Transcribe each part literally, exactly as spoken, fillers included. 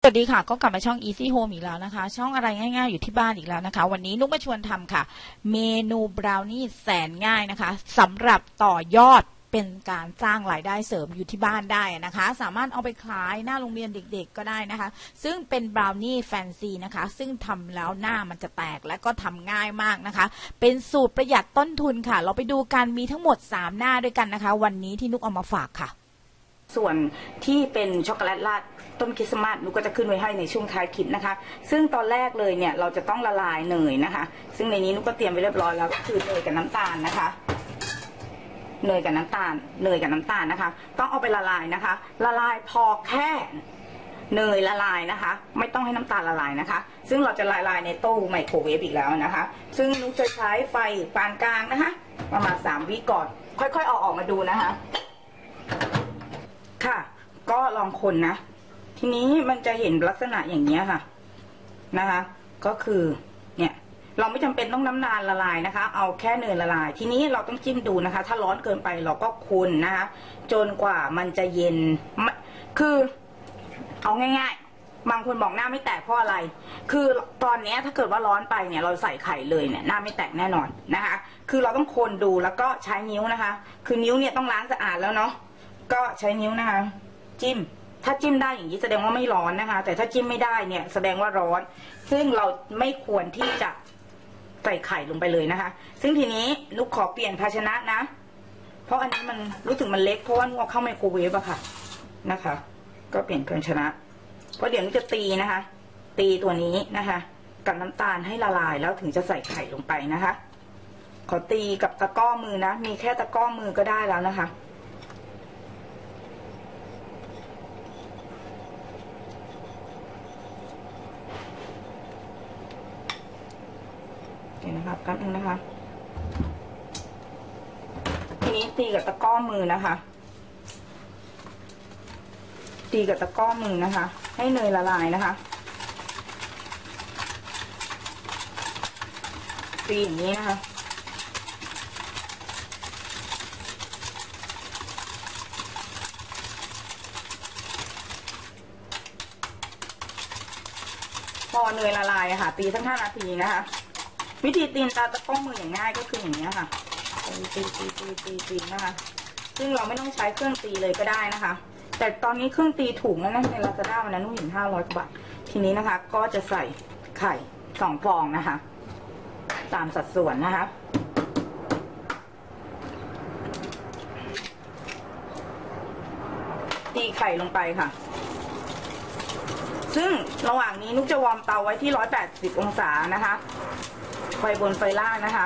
สวัสดีค่ะก็กลับมาช่อง Easy Home อีกแล้วนะคะช่องอะไรง่ายๆอยู่ที่บ้านอีกแล้วนะคะวันนี้นุกมาชวนทำค่ะเมนูบราวนี่แสนง่ายนะคะสำหรับต่อยอดเป็นการสร้างรายได้เสริมอยู่ที่บ้านได้นะคะสามารถเอาไปขายหน้าโรงเรียนเด็กๆก็ได้นะคะซึ่งเป็นบราวนี่แฟนซีนะคะซึ่งทำแล้วหน้ามันจะแตกและก็ทำง่ายมากนะคะเป็นสูตรประหยัดต้นทุนค่ะเราไปดูกันมีทั้งหมดสามหน้าด้วยกันนะคะวันนี้ที่นุกเอามาฝากค่ะส่วนที่เป็นช็อกโกแลตราดต้นคริสต์มาสนุกก็จะขึ้นไว้ให้ในช่วงท้ายคลิปนะคะซึ่งตอนแรกเลยเนี่ยเราจะต้องละลายเนยนะคะซึ่งในนี้นุกก็เตรียมไว้เรียบร้อยแล้วก็คือเนยกับน้ำตาลนะคะเนยกับน้ำตาลเนยกับน้ำตาลนะคะต้องเอาไปละลายนะคะละลายพอแค่เนยละลายนะคะไม่ต้องให้น้ำตาลละลายนะคะซึ่งเราจะละลายในตู้ไมโครเวฟอีกแล้วนะคะซึ่งนุกจะใช้ไฟปานกลางนะคะประมาณสามวิก่อนค่อยๆเอาออกมาดูนะคะค่ะก็ลองคนนะทีนี้มันจะเห็นลักษณะอย่างนี้ค่ะนะคะก็คือเนี่ยเราไม่จำเป็นต้องน้ำตาลละลายนะคะเอาแค่เนยละลายทีนี้เราต้องจิ้มดูนะคะถ้าร้อนเกินไปเราก็คนนะคะจนกว่ามันจะเย็นคือเอาง่ายๆบางคนบอกหน้าไม่แตกเพราะอะไรคือตอนนี้ถ้าเกิดว่าร้อนไปเนี่ยเราใส่ไข่เลยเนี่ยหน้าไม่แตกแน่นอนนะคะคือเราต้องคนดูแล้วก็ใช้นิ้วนะคะคือนิ้วเนี่ยต้องล้างสะอาดแล้วเนาะก็ใช้นิ้วนะคะจิ้มถ้าจิ้มได้อย่างนี้แสดงว่าไม่ร้อนนะคะแต่ถ้าจิ้มไม่ได้เนี่ยแสดงว่าร้อนซึ่งเราไม่ควรที่จะใส่ไข่ลงไปเลยนะคะซึ่งทีนี้นุกขอเปลี่ยนภาชนะนะเพราะอันนี้มันรู้สึกมันเล็กเพราะว่านุกเอาเข้าไมโครเวฟอะค่ะนะคะก็เปลี่ยนภาชนะเพราะเดี๋ยวนุกจะตีนะคะตีตัวนี้นะคะกับน้ำตาลให้ละลายแล้วถึงจะใส่ไข่ลงไปนะคะขอตีกับตะกร้อมือนะมีแค่ตะกร้อมือก็ได้แล้วนะคะเห็นนะคะกันนึงนะคะทีนี้ตีกับตะกร้อมือนะคะตีกับตะกร้อมือนะคะให้เนยละลายนะคะตีอย่างนี้นะคะพอเนยละลายค่ะตีสักห้านาทีนะคะวิธีตีนตาตะกร้อมืออย่างง่ายก็คืออย่างนี้ค่ะตีตีตีตีตีตีนะคะซึ่งเราไม่ต้องใช้เครื่องตีเลยก็ได้นะคะแต่ตอนนี้เครื่องตีถูกแล้วนะในลาซาด้าวันนั้นนุ่งเห็นห้าร้อยกว่าบาททีนี้นะคะก็จะใส่ไข่สองฟองนะคะตามสัดส่วนนะคะตีไข่ลงไปค่ะซึ่งระหว่างนี้นุกจะวอร์มเตาไว้ที่ร้อยแปดสิบองศานะคะไฟบนไฟล่างนะคะ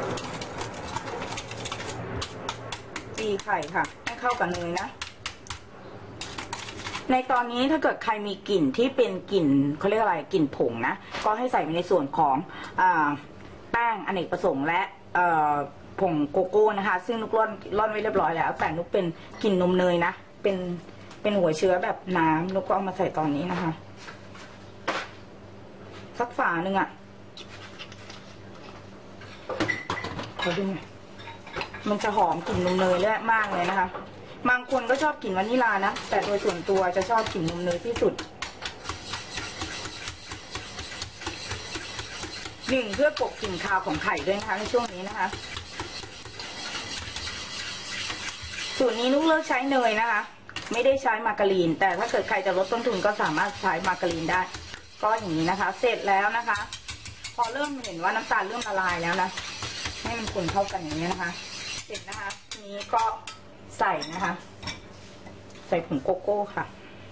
ตีไข่ค่ะให้เข้ากับเนยนะในตอนนี้ถ้าเกิดใครมีกลิ่นที่เป็นกลิ่นเขาเรียกอะไรกลิ่นผงนะก็ให้ใส่ในส่วนของแป้งอเนกประสงค์และผงโกโก้นะคะซึ่งนุกร่อนร่อนไว้เรียบร้อยแล้วแต่นุกเป็นกลิ่นนมเนยนะเป็นเป็นหัวเชื้อแบบน้ำนุกก็เอามาใส่ตอนนี้นะคะสักฝาหนึ่งอะขอดูหน่อยมันจะหอมกลิ่นนมเนยและมากเลยนะคะบางคนก็ชอบกลิ่นวานิลานะแต่โดยส่วนตัวจะชอบกลิ่นนมเนยที่สุดหนึ่งเพื่อกลบกลิ่นคาวของไข่ด้วยนะคะในช่วงนี้นะคะสูตรนี้นุ๊กเลือกใช้เนยนะคะไม่ได้ใช้มาการีนแต่ถ้าเกิดใครจะลดต้นทุนก็สามารถใช้มาการีนได้ก็อย่างนี้นะคะเสร็จแล้วนะคะพอเริ่มเห็นว่าน้ำตาลเริ่มละลายแล้วนะให้มันคนเข้ากันอย่างนี้นะคะเสร็จนะคะทีนี้ก็ใส่นะคะใส่ผงโกโก้ค่ะ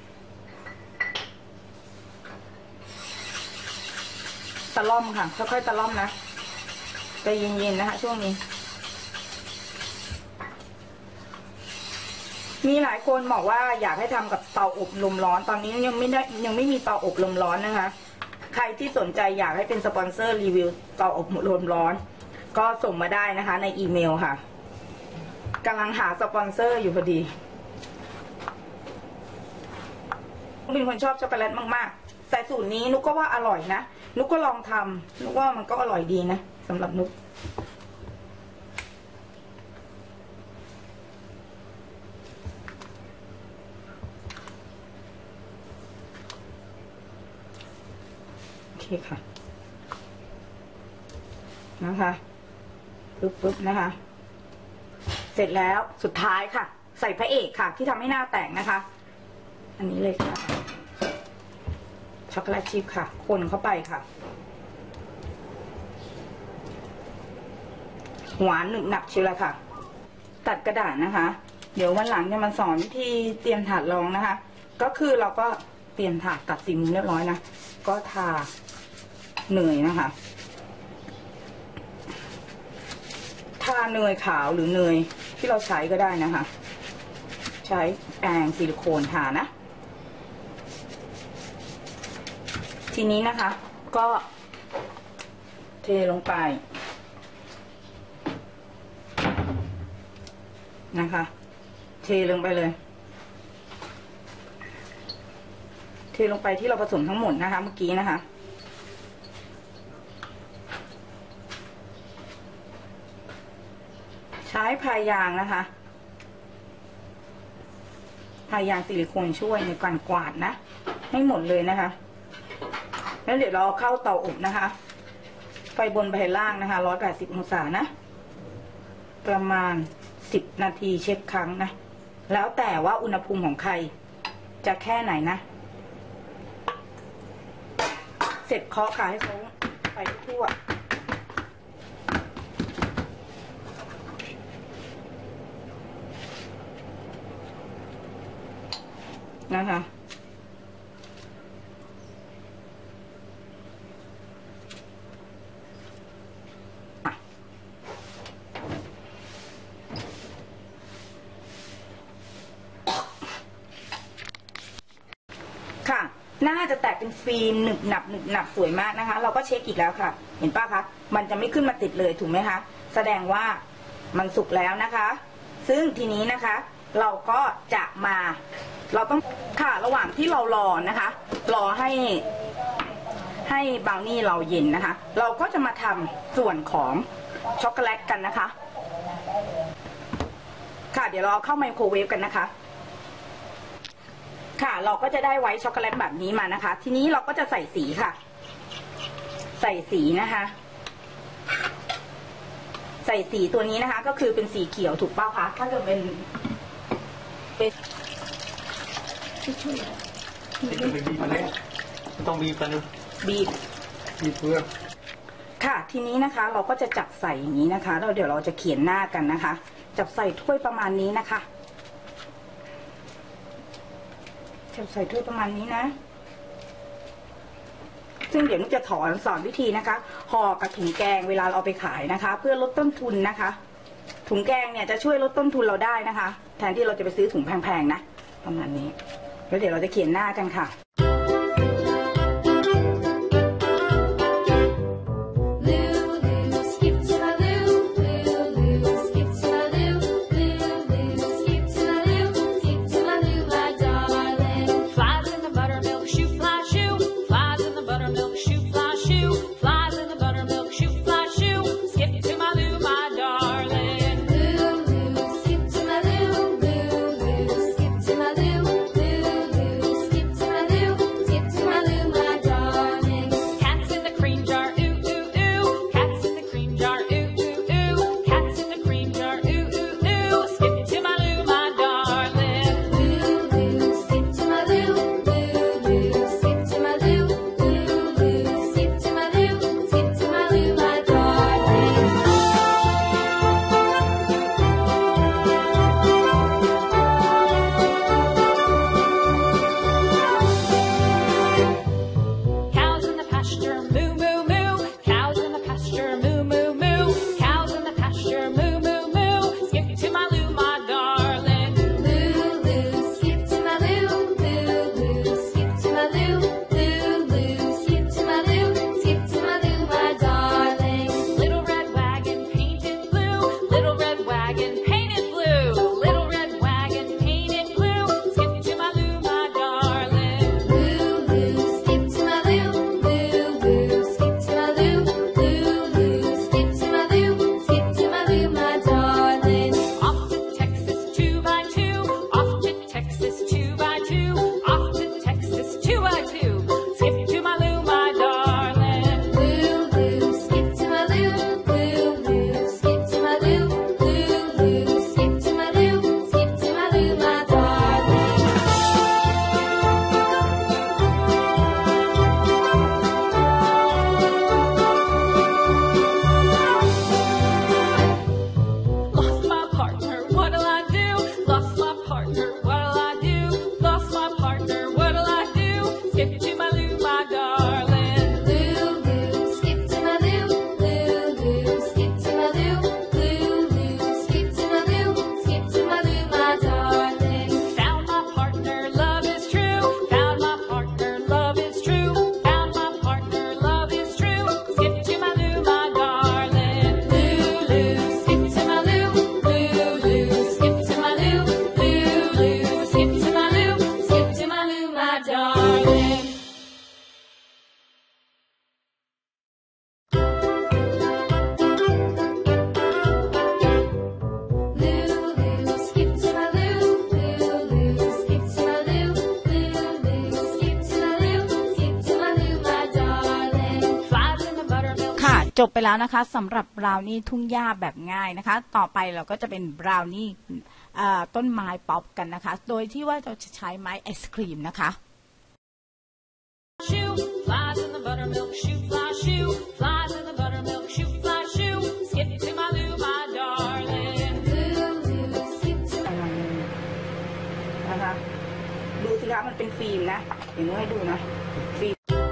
ตะล่อมค่ะค่อยๆตะล่อมนะใจเย็นๆนะคะช่วงนี้มีหลายคนบอกว่าอยากให้ทำกับเตาอบลมร้อนตอนนี้ยังไม่ได้ยังไม่มีเตาอบลมร้อนนะคะใครที่สนใจอยากให้เป็นสปอนเซอร์รีวิวเตาอบลมร้อนก็ส่งมาได้นะคะในอีเมลค่ะกำลังหาสปอนเซอร์อยู่พอดีเป็นคนชอบช็อกโกแลตมากๆแต่สูตรนี้นุกก็ว่าอร่อยนะนุกก็ลองทำนุกว่ามันก็อร่อยดีนะสำหรับนุก อค่ะนะคะปึ๊บปึ๊บนะคะ เสร็จแล้วสุดท้ายค่ะใส่พระเอกค่ะที่ทำให้หน้าแตกนะคะอันนี้เลยค่ะช็อกโกแลตชิพค่ะคนเข้าไปค่ะหวานหนึบหนับชิวเลยค่ะตัดกระดาษนะคะเดี๋ยววันหลังจะมาสอนวิธีเตรียมถาดรองนะคะก็คือเราก็เตรียมถาดตัดสีมุมเรียบร้อยนะก็ทาเนยนะคะทาเนยขาวหรือเนยที่เราใช้ก็ได้นะคะใช้แป้งซิลิโคนทานะทีนี้นะคะก็เทลงไปนะคะเทลงไปเลยเทลงไปที่เราผสมทั้งหมดนะคะเมื่อกี้นะคะใช้พายางนะคะพายางซิลิโคนช่วยในการกวาดนะให้หมดเลยนะคะแล้วเดี๋ยวเราเข้าเตาอบนะคะไฟบนไฟล่างนะคะร้อยแปดสิบองศานะประมาณสิบนาทีเช็คครั้งนะแล้วแต่ว่าอุณหภูมิของใครจะแค่ไหนนะเสร็จเคาะค่ะให้เขาไปทั่วนะคะค่ะน่าจะแตกเป็นฟิล์มหนึบหนับหนึบหนับสวยมากนะคะเราก็เช็คอีกแล้วค่ะเห็นป่ะคะมันจะไม่ขึ้นมาติดเลยถูกไหมคะแสดงว่ามันสุกแล้วนะคะซึ่งทีนี้นะคะเราก็จะมาเราต้องค่ะระหว่างที่เรารอนะคะรอให้ให้บราวนี่เราเย็นนะคะเราก็จะมาทำส่วนของช็อกโกแลตกันนะคะค่ะเดี๋ยวเราเข้าไมโครเวฟกันนะคะค่ะเราก็จะได้ไว้ช็อกโกแลตแบบนี้มานะคะทีนี้เราก็จะใส่สีค่ะใส่สีนะคะใส่สีตัวนี้นะคะก็คือเป็นสีเขียวถูกเปล่าคะถ้าเกิดเป็นเป็นต้องบีบมาแล้วต้องบีบกันนะบีบบีบเพื่อค่ะทีนี้นะคะเราก็จะจับใส่อย่างนี้นะคะแล้วเดี๋ยวเราจะเขียนหน้ากันนะคะจับใส่ถ้วยประมาณนี้นะคะจับใส่ถ้วยประมาณนี้นะซึ่งเดี๋ยวนุ๊กจะถอนสอนวิธีนะคะห่อกับถุงแกงเวลาเราเอาไปขายนะคะเพื่อลดต้นทุนนะคะถุงแกงเนี่ยจะช่วยลดต้นทุนเราได้นะคะแทนที่เราจะไปซื้อถุงแพงๆนะประมาณนี้แล้วเดี๋ยวเราจะเขียนหน้ากันค่ะ darling. ค่ะจบไปแล้วนะคะสำหรับบราวนี่ทุ่งหญ้าแบบง่ายนะคะต่อไปเราก็จะเป็นบราวนี่เอ่อต้นไม้ป๊อปกันนะคะโดยที่ว่าเราจะใช้ไม้ไอศครีมนะคะ Shoe flies in the buttermilk shoe fly shoe flies in the buttermilk shoe fly shoe skip to my loo my darling loo loo skip to นะคะดูสิคะมันเป็นฟิล์มนะเดี๋ยวนุ้ยให้ดูนะฟิล์ม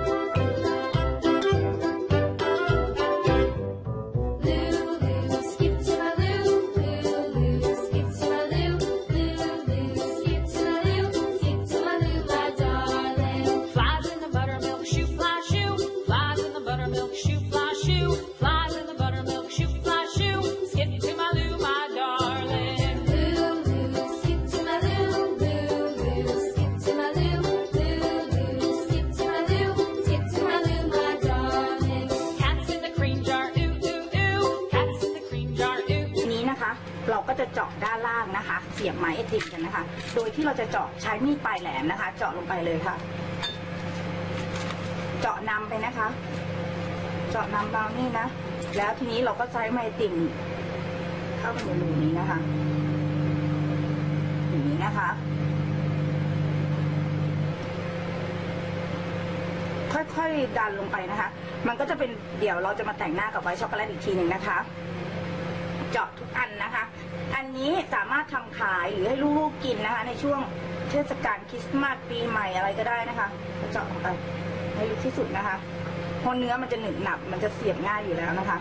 เราก็จะเจาะด้านล่างนะคะเสียบไม้ไอติมกันนะคะโดยที่เราจะเจาะใช้มีดปลายแหลมนะคะเจาะลงไปเลยค่ะเจาะนำไปนะคะเจาะนำบราวนี่นะแล้วทีนี้เราก็ใช้ไม้ไอติมเข้าไปในรูนี้นะคะอย่างนี้นะคะค่อยๆดันลงไปนะคะมันก็จะเป็นเดี๋ยวเราจะมาแต่งหน้ากับไวท์ช็อกโกแลตอีกทีหนึ่งนะคะเจาะทุกอันนะคะอันนี้สามารถทำขายหรือให้ลูกๆกินนะคะในช่วงเทศกาลคริสต์มาสปีใหม่อะไรก็ได้นะคะเจาะลงไปให้ลึกที่สุดนะคะเพราะเนื้อมันจะหนึบหนับมันจะเสียบง่ายอยู่แล้วนะคะ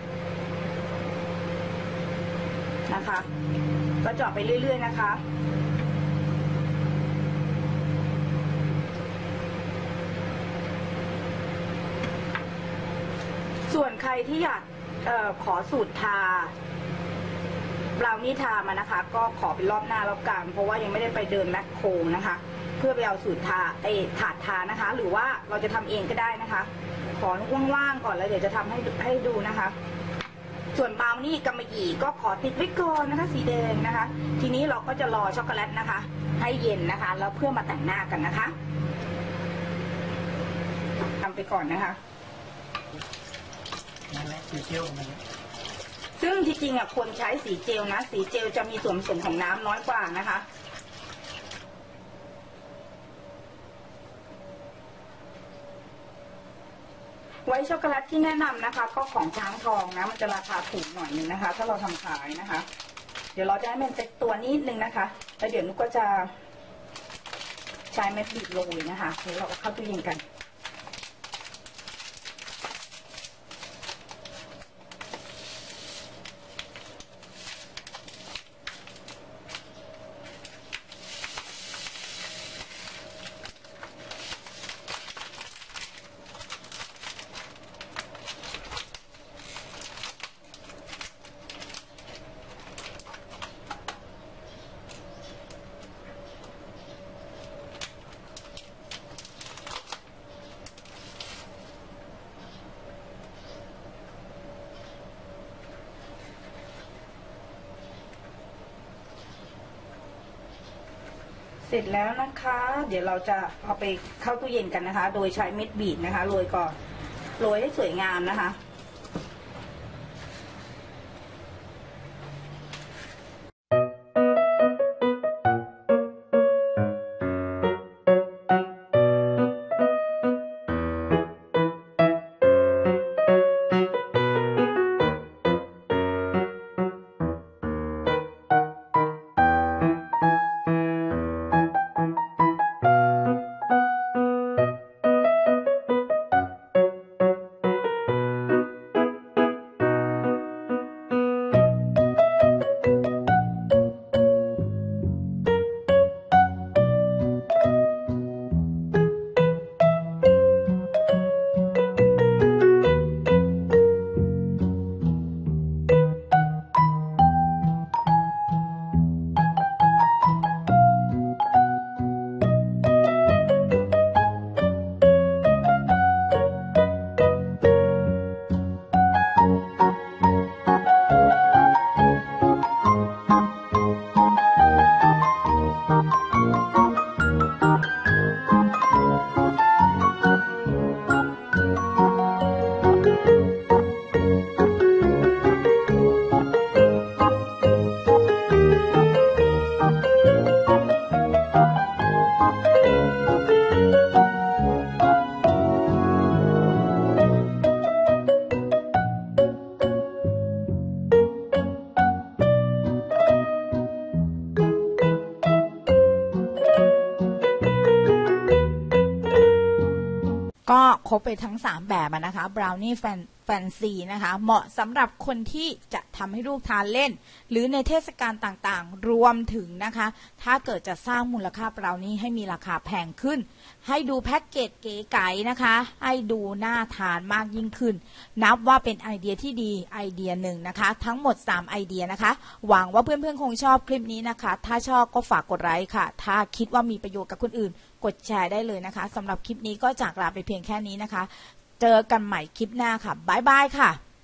นะคะก็เจาะไปเรื่อยๆนะคะส่วนใครที่อยากเอ่อขอสูตรทาบราวนี่ทามานะคะก็ขอเป็นรอบหน้าแล้วกันเพราะว่ายังไม่ได้ไปเดินแมคโครนะคะเพื่อไปเอาสูตรทาไอถาดทานะคะหรือว่าเราจะทำเองก็ได้นะคะขอว่างๆก่อนแล้วเดี๋ยวจะทำให้ให้ดูนะคะส่วนบราวนี่กำมะหยี่ก็ขอติดไว้ก่อนนะคะสีแดงนะคะทีนี้เราก็จะรอช็อกโกแลตนะคะให้เย็นนะคะแล้วเพื่อมาแต่งหน้ากันนะคะทำไปก่อนนะคะนั่นแหละสีเขียวนั่นแหละซึ่งที่จริงอ่ะควรใช้สีเจลนะสีเจลจะมีส่วนผสมของน้ำน้อยกว่านะคะไวท์ช็อกโกแลตที่แนะนำนะคะก็ของช้างทองนะมันจะราคาถูกหน่อยนึงนะคะถ้าเราทำขายนะคะเดี๋ยวเราจะให้มันเซ็ตตัวนิดนึงนะคะแล้วเดี๋ยวนุกก็จะใช้เม็ดบีบโรยนะคะเดี๋ยวเราเข้าตู้เย็นกันเสร็จแล้วนะคะเดี๋ยวเราจะเอาไปเข้าตู้เย็นกันนะคะโดยใช้เม็ดบีบนะคะโรยก่อนโรยให้สวยงามนะคะก็ครบไปทั้งสามแบบนะคะบราวนี่แฟนแฟนซีนะคะเหมาะสำหรับคนที่จะทำให้ลูกทานเล่นหรือในเทศกาลต่างๆรวมถึงนะคะถ้าเกิดจะสร้างมูลค่าบราวนี่ให้มีราคาแพงขึ้นให้ดูแพ็กเกจเก๋ไก๋นะคะให้ดูน่าทานมากยิ่งขึ้นนับว่าเป็นไอเดียที่ดีไอเดียหนึ่งนะคะทั้งหมดสามไอเดียนะคะหวังว่าเพื่อนๆคงชอบคลิปนี้นะคะถ้าชอบก็ฝากกดไลค์ค่ะถ้าคิดว่ามีประโยชน์กับคนอื่นกดแชร์ได้เลยนะคะสำหรับคลิปนี้ก็จากลาไปเพียงแค่นี้นะคะเจอกันใหม่คลิปหน้าค่ะบ๊ายบายค่ะ